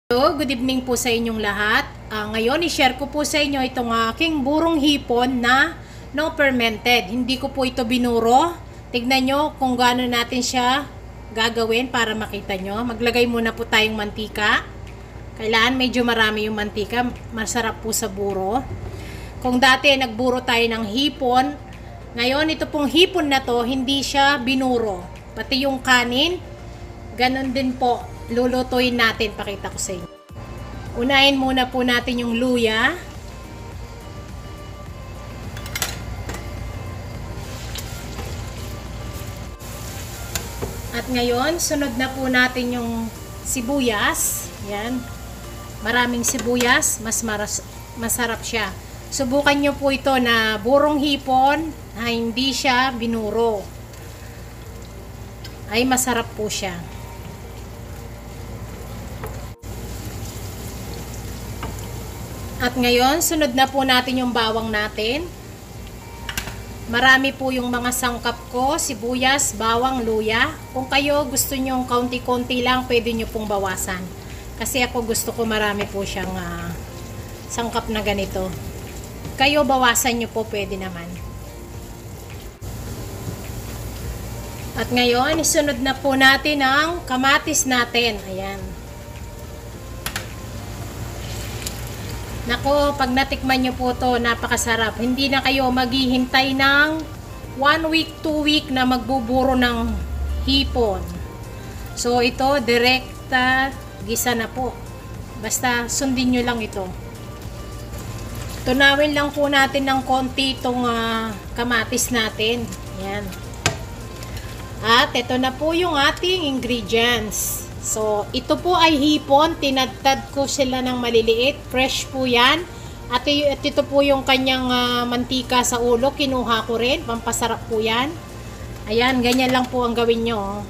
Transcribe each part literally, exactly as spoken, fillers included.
Hello, good evening po sa inyong lahat. Uh, ngayon, i-share ko po sa inyo itong aking burong hipon na no fermented. Hindi ko po ito binuro. Tignan nyo kung gaano natin siya gagawin para makita nyo. Maglagay muna po tayong mantika. Kailangan medyo marami yung mantika. Masarap po sa buro. Kung dati nagburo tayo ng hipon, ngayon ito pong hipon na to, hindi siya binuro. Pati yung kanin, ganun din po. Lulutuin natin, pakita ko sa inyo. Unahin muna po natin yung luya. At ngayon, sunod na po natin yung sibuyas. Yan. Maraming sibuyas, mas maras, masarap siya. Subukan nyo po ito na burong hipon na hindi siya binuro. Ay masarap po siya. At ngayon, sunod na po natin yung bawang natin. Marami po yung mga sangkap ko, sibuyas, bawang, luya. Kung kayo gusto nyong kaunti-konti lang, pwede nyo pong bawasan. Kasi ako gusto ko marami po siyang uh, sangkap na ganito. Kayo bawasan nyo po, pwede naman. At ngayon, isunod na po natin ang kamatis natin. Ayan. Nako, pag natikman nyo po to, napakasarap. Hindi na kayo maghihintay ng one week, two week na magbuburo ng hipon. So, ito, direkta, gisa na po. Basta, sundin nyo lang ito. Tunawin lang po natin ng konti itong uh, kamatis natin. Yan. At, ito na po yung ating ingredients. So, ito po ay hipon. Tinadtad ko sila ng maliliit. Fresh po yan. At ito po yung kanyang uh, mantika sa ulo. Kinuha ko rin. Pampasarap po yan. Ayan, ganyan lang po ang gawin nyo.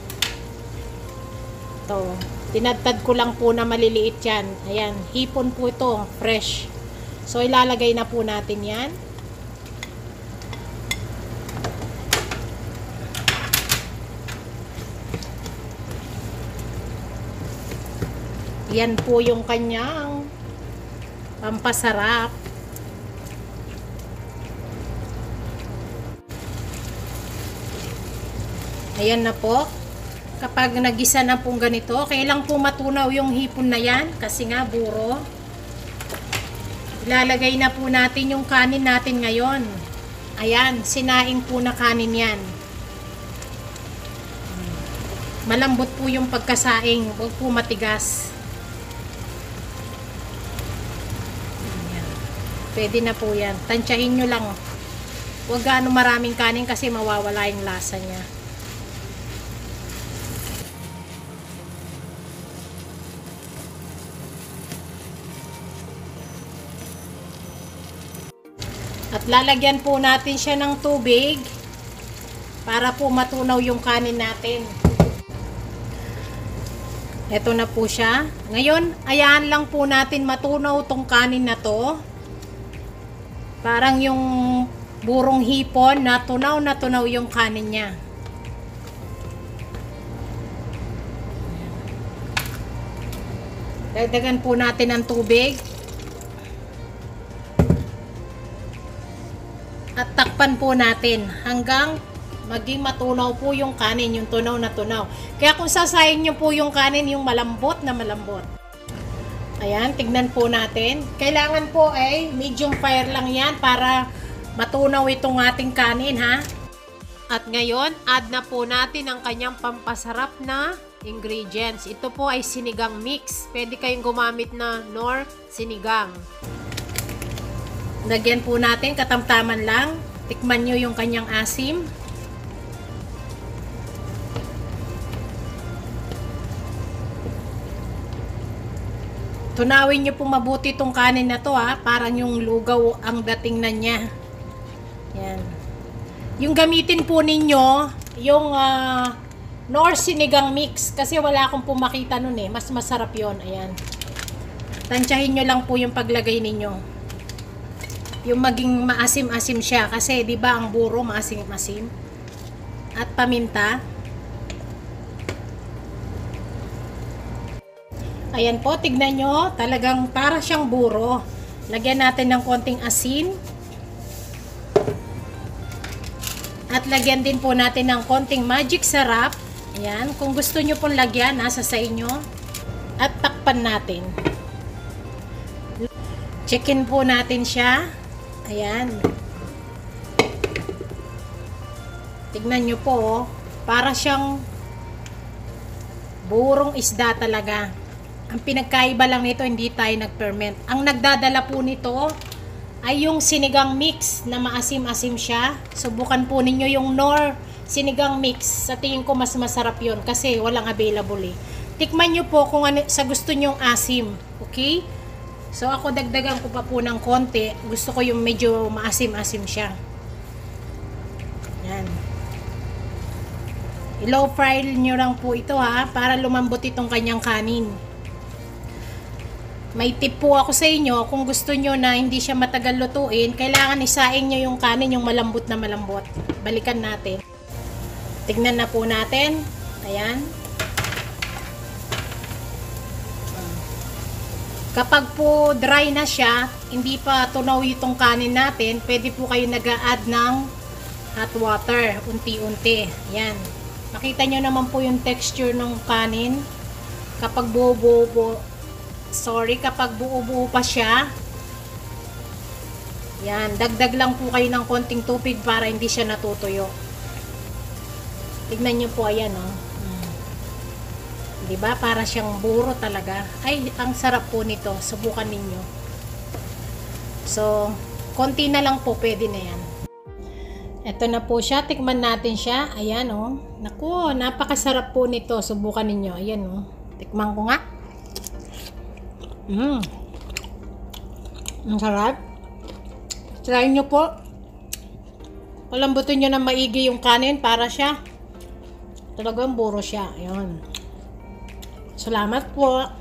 Ito. Tinadtad ko lang po na maliliit yan. Ayan, hipon po ito. Fresh. So, ilalagay na po natin yan. Yan po yung kanyang pampasarap. Ayan na po. Kapag nagisa na pong ganito, kailang po matunaw yung hipon na yan. Kasi nga buro. Ilalagay na po natin yung kanin natin ngayon. Ayan, sinaing po na kanin yan. Malambot po yung pagkasaing. Huwag po matigas. Pwede na po yan. Tansyahin nyo lang. Huwag gaano maraming kanin kasi mawawala yung lasa niya. At lalagyan po natin siya ng tubig para po matunaw yung kanin natin. Ito na po siya. Ngayon, ayan lang po natin matunaw tong kanin na to. Parang yung burong hipon na tunaw na tunaw yung kanin niya. Dagdagan po natin ang tubig. At takpan po natin hanggang maging matunaw po yung kanin, yung tunaw na tunaw. Kaya kung sasayin nyo po yung kanin, yung malambot na malambot. Ayan, tignan po natin. Kailangan po ay medium fire lang yan para matunaw itong ating kanin, ha? At ngayon, add na po natin ang kanyang pampasarap na ingredients. Ito po ay sinigang mix. Pwede kayong gumamit na nor sinigang. Lagyan po natin, katamtaman lang. Tikman nyo yung kanyang asim. Tunawin nyo pong mabuti itong kanin na to, ha. Parang yung lugaw ang dating na niya. Yan. Yung gamitin po ninyo, yung uh, nor sinigang mix. Kasi wala akong po makita nun eh. Mas masarap yon. Ayan. Tansyahin nyo lang po yung paglagay ninyo. Yung maging maasim-asim siya. Kasi di ba ang buro maasim-asim. At paminta. Ayan po, tignan nyo. Talagang para siyang buro. Lagyan natin ng konting asin. At lagyan din po natin ng konting magic sarap. Ayan, kung gusto nyo pong lagyan, nasa sa inyo. At takpan natin. Chicken po natin siya. Ayan. Tignan nyo po, oh. Para siyang burong isda talaga. Ang pinagkaiba lang nito, hindi tayo nag-ferment. Ang nagdadala po nito ay yung sinigang mix na maasim-asim siya. Subukan po ninyo yung Knorr sinigang mix. Sa tingin ko mas masarap yun kasi walang available eh. Tikman nyo po kung ano, sa gusto nyong asim. Okay? So ako dagdagan ko pa po ng konti. Gusto ko yung medyo maasim-asim siya. Yan. I-low fry nyo lang po ito ha, para lumambot itong kanyang kanin. May tip po ako sa inyo, kung gusto nyo na hindi siya matagal lutuin, kailangan isaing nyo yung kanin, yung malambot na malambot. Balikan natin. Tignan na po natin. Ayan. Kapag po dry na siya, hindi pa tunaw itong kanin natin, pwede po kayo nag-a-add ng hot water, unti-unti. Ayan. Makita nyo naman po yung texture ng kanin. Kapag buo-buo, sorry, kapag buo-buo pa siya, yan, dagdag lang po kayo ng konting tubig para hindi siya natutuyo. Tignan nyo po, ayan, oh. Hmm. Diba? Para siyang buro talaga. Ay, ang sarap po nito. Subukan ninyo. So, konti na lang po, pwede na yan. Ito na po siya. Tikman natin siya. Ayan, oh. Naku, napakasarap po nito. Subukan ninyo. Ayan, oh. Tikman ko nga. Mmm. Ang sarap. Try nyo po. Palambutin nyo na maigi yung kanin para siya. Talagang buro siya. Ayan. Salamat po.